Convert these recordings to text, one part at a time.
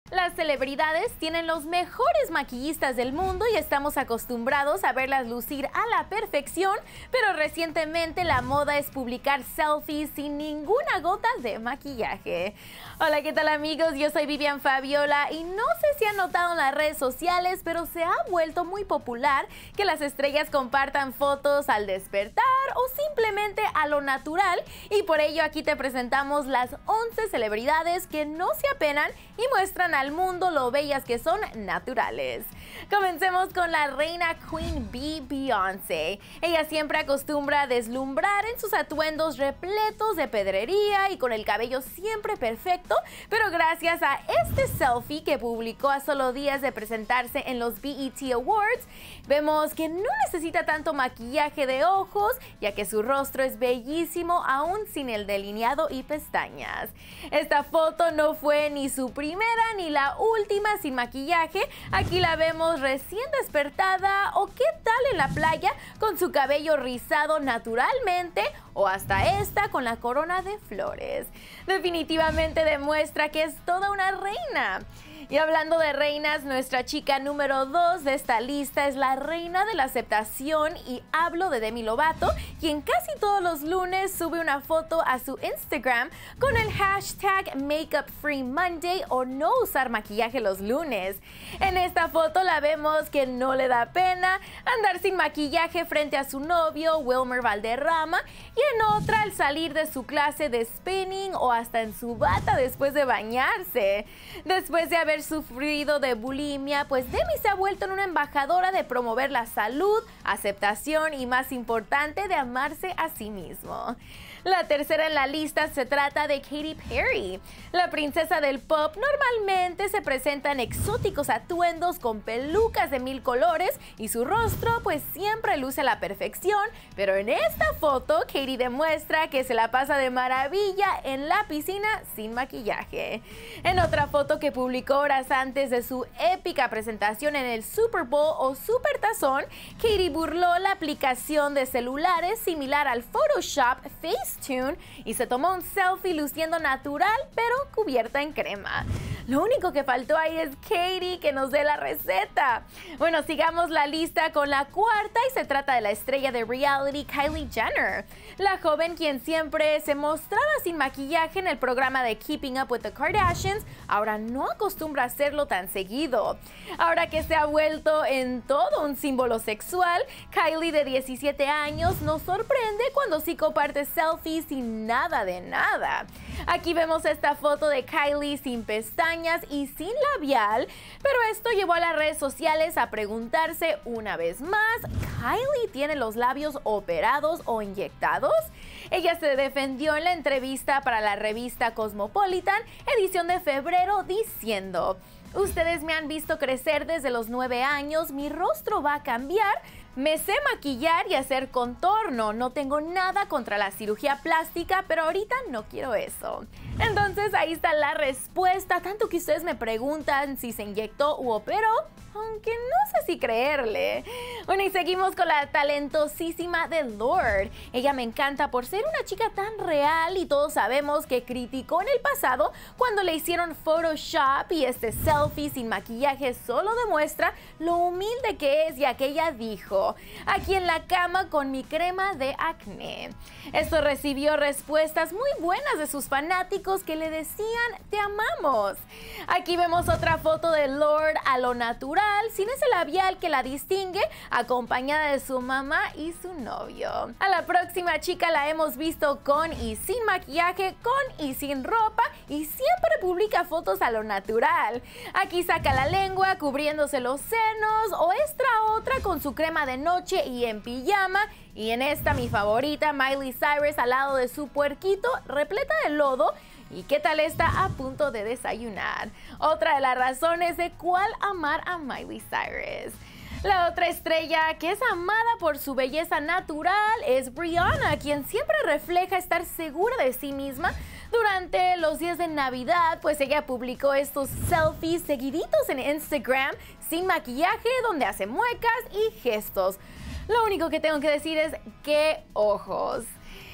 Las celebridades tienen los mejores maquillistas del mundo y estamos acostumbrados a verlas lucir a la perfección, pero recientemente la moda es publicar selfies sin ninguna gota de maquillaje. Hola, ¿qué tal amigos? Yo soy Vivian Fabiola y no sé si han notado en las redes sociales, pero se ha vuelto muy popular que las estrellas compartan fotos al despertar o simplemente a lo natural, y por ello aquí te presentamos las 11 celebridades que no se apenan y muestran al mundo lo bellas que son naturales. Comencemos con la reina Queen Bee, Beyoncé. Ella siempre acostumbra a deslumbrar en sus atuendos repletos de pedrería y con el cabello siempre perfecto, pero gracias a este selfie que publicó a solo días de presentarse en los BET Awards, vemos que no necesita tanto maquillaje de ojos, ya que su rostro es bellísimo aún sin el delineado y pestañas. Esta foto no fue ni su primera ni la última sin maquillaje. Aquí la vemos recién despertada, o qué tal en la playa con su cabello rizado naturalmente, o hasta esta con la corona de flores. Definitivamente demuestra que es toda una reina. Y hablando de reinas, nuestra chica número 2 de esta lista es la reina de la aceptación, y hablo de Demi Lovato, quien casi todos los lunes sube una foto a su Instagram con el hashtag Makeup Free Monday o no usar maquillaje los lunes. En esta foto la vemos que no le da pena andar sin maquillaje frente a su novio Wilmer Valderrama, y en otra al salir de su clase de spinning o hasta en su bata después de bañarse. Después de haber sufrido de bulimia, pues Demi se ha vuelto en una embajadora de promover la salud, aceptación y, más importante, de amarse a sí mismo. La tercera en la lista se trata de Katy Perry. La princesa del pop normalmente se presenta en exóticos atuendos con pelucas de 1000 colores y su rostro pues siempre luce a la perfección, pero en esta foto Katy demuestra que se la pasa de maravilla en la piscina sin maquillaje. En otra foto que publicó horas antes de su épica presentación en el Super Bowl o Super Tazón, Katy burló la aplicación de celulares similar al Photoshop Facetune y se tomó un selfie luciendo natural pero cubierta en crema. Lo único que faltó ahí es Katy que nos dé la receta. Bueno, sigamos la lista con la cuarta, y se trata de la estrella de reality Kylie Jenner. La joven, quien siempre se mostraba sin maquillaje en el programa de Keeping Up with the Kardashians, ahora no acostumbra a hacerlo tan seguido. Ahora que se ha vuelto en todo un símbolo sexual, Kylie, de 17 años, nos sorprende cuando sí comparte selfies sin nada de nada. Aquí vemos esta foto de Kylie sin pestañas y sin labial, pero esto llevó a las redes sociales a preguntarse una vez más: ¿Kylie tiene los labios operados o inyectados? Ella se defendió en la entrevista para la revista Cosmopolitan, edición de febrero, diciendo: ustedes me han visto crecer desde los 9 años, mi rostro va a cambiar, me sé maquillar y hacer contorno, no tengo nada contra la cirugía plástica, pero ahorita no quiero eso. Entonces ahí está la respuesta, tanto que ustedes me preguntan si se inyectó u operó, aunque no sé si creerle. Bueno, y seguimos con la talentosísima de Lorde. Ella me encanta por ser una chica tan real, y todos sabemos que criticó en el pasado cuando le hicieron Photoshop, y este selfie sin maquillaje solo demuestra lo humilde que es, ya que ella dijo: aquí en la cama con mi crema de acné. Esto recibió respuestas muy buenas de sus fanáticos que le decían: te amamos. Aquí vemos otra foto de Lorde a lo natural, sin ese labial que la distingue, acompañada de su mamá y su novio. A la próxima chica la hemos visto con y sin maquillaje, con y sin ropa, y siempre publica fotos a lo natural. Aquí saca la lengua cubriéndose los senos, o esta otra con su crema de noche y en pijama, y en esta mi favorita, Miley Cyrus al lado de su puerquito repleta de lodo. ¿Y qué tal está a punto de desayunar? Otra de las razones de cuál amar a Miley Cyrus. La otra estrella que es amada por su belleza natural es Rihanna, quien siempre refleja estar segura de sí misma. Durante los días de Navidad, pues ella publicó estos selfies seguiditos en Instagram sin maquillaje, donde hace muecas y gestos. Lo único que tengo que decir es ¡qué ojos!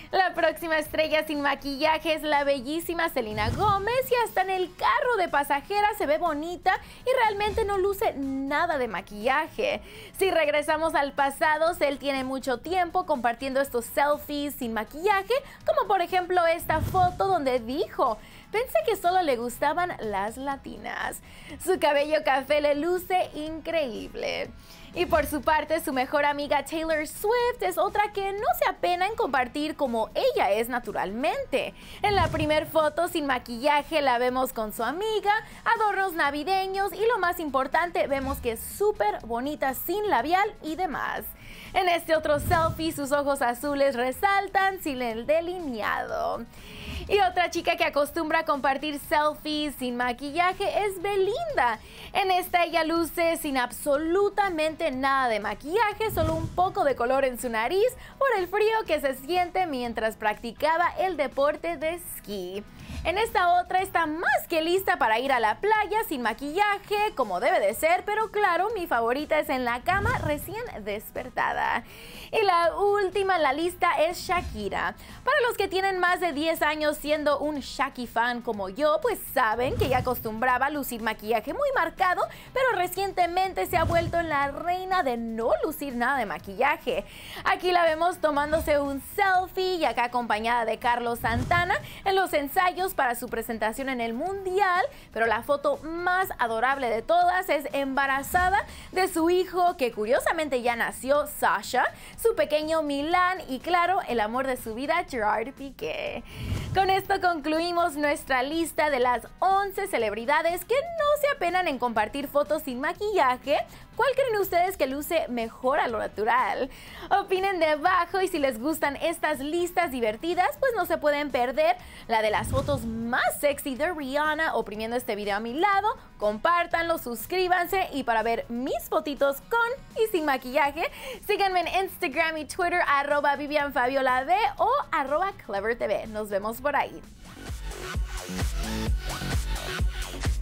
La próxima estrella sin maquillaje es la bellísima Selena Gómez y hasta en el carro de pasajera se ve bonita y realmente no luce nada de maquillaje. Si regresamos al pasado, Sel tiene mucho tiempo compartiendo estos selfies sin maquillaje, como por ejemplo esta foto donde dijo: "Pensé que solo le gustaban las latinas". Su cabello café le luce increíble. Y por su parte, su mejor amiga Taylor Swift es otra que no se apena en compartir como ella es naturalmente. En la primer foto sin maquillaje la vemos con su amiga, adornos navideños y lo más importante, vemos que es súper bonita sin labial y demás. En este otro selfie sus ojos azules resaltan sin el delineado. Y otra chica que acostumbra a compartir selfies sin maquillaje es Belinda. En esta ella luce sin absolutamente nada de maquillaje, solo un poco de color en su nariz por el frío que se siente mientras practicaba el deporte de esquí. En esta otra está más que lista para ir a la playa sin maquillaje, como debe de ser, pero claro, mi favorita es en la cama recién despertada. Y la última en la lista es Shakira. Para los que tienen más de 10 años siendo un Shaki fan como yo, pues saben que ella acostumbraba a lucir maquillaje muy marcado, pero recientemente se ha vuelto en la reina de no lucir nada de maquillaje. Aquí la vemos tomándose un selfie y acá acompañada de Carlos Santana en los ensayos para su presentación en el Mundial, pero la foto más adorable de todas es embarazada de su hijo, que curiosamente ya nació, Sasha, su pequeño Milan y claro, el amor de su vida, Gerard Piqué. Con esto concluimos nuestra lista de las 11 celebridades que no se apenan en compartir fotos sin maquillaje. ¿Cuál creen ustedes que luce mejor a lo natural? Opinen debajo y si les gustan estas listas divertidas, pues no se pueden perder la de las fotos más sexy de Rihanna oprimiendo este video a mi lado. Compártanlo, suscríbanse y para ver mis fotitos con y sin maquillaje, síganme en Instagram y Twitter @VivianFabiolaD o @CleverTV. Nos vemos por ahí.